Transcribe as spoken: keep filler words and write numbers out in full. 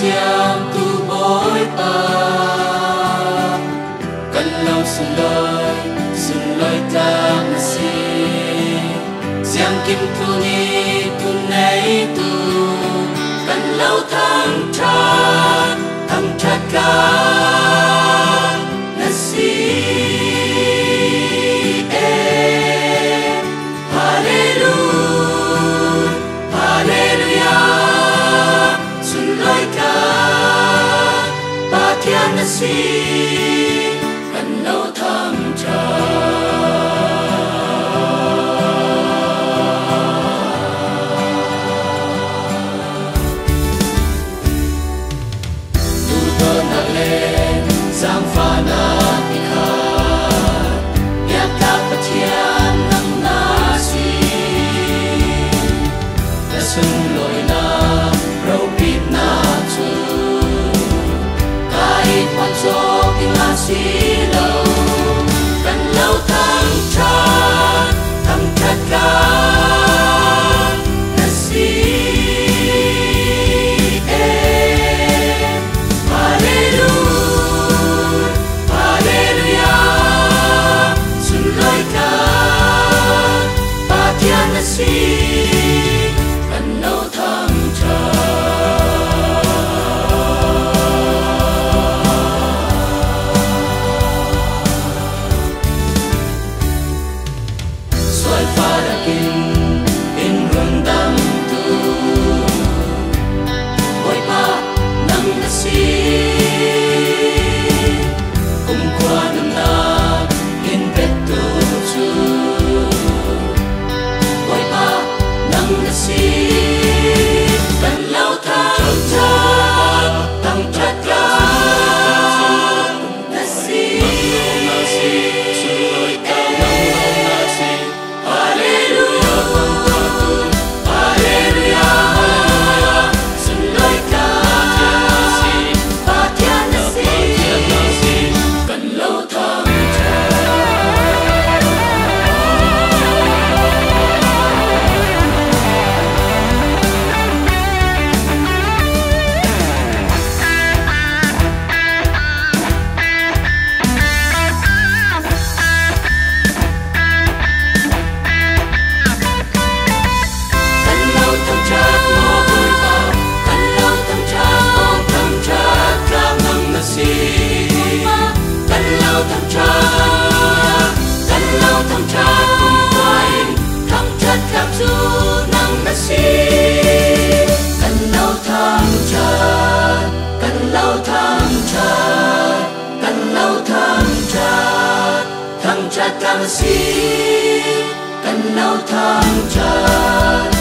chiam tu bối pa cần lâu xin lỗi xin lỗi ta mà si giang kim tu ni tu này tu cần lâu thăng tràn thăng tràn ca na si si cần lâu thăng tràn tu cơ na lên giang pha na đi khát ya ka patian nang na si na sun loi na rau pit na chu cho tiếng la xí lâu cần lâu thăng tràn thăng tràn ca na si em Hallelujah Hallelujah sun loi ca ba thiên na si cần lâu thăng tràn in run dam tu oi pa nang na si kum kwa nam na in pet tu chu oi pa nang na si kan lâu thăng tràn thăng tràn ca na si thăng si cần lâu thăng tràn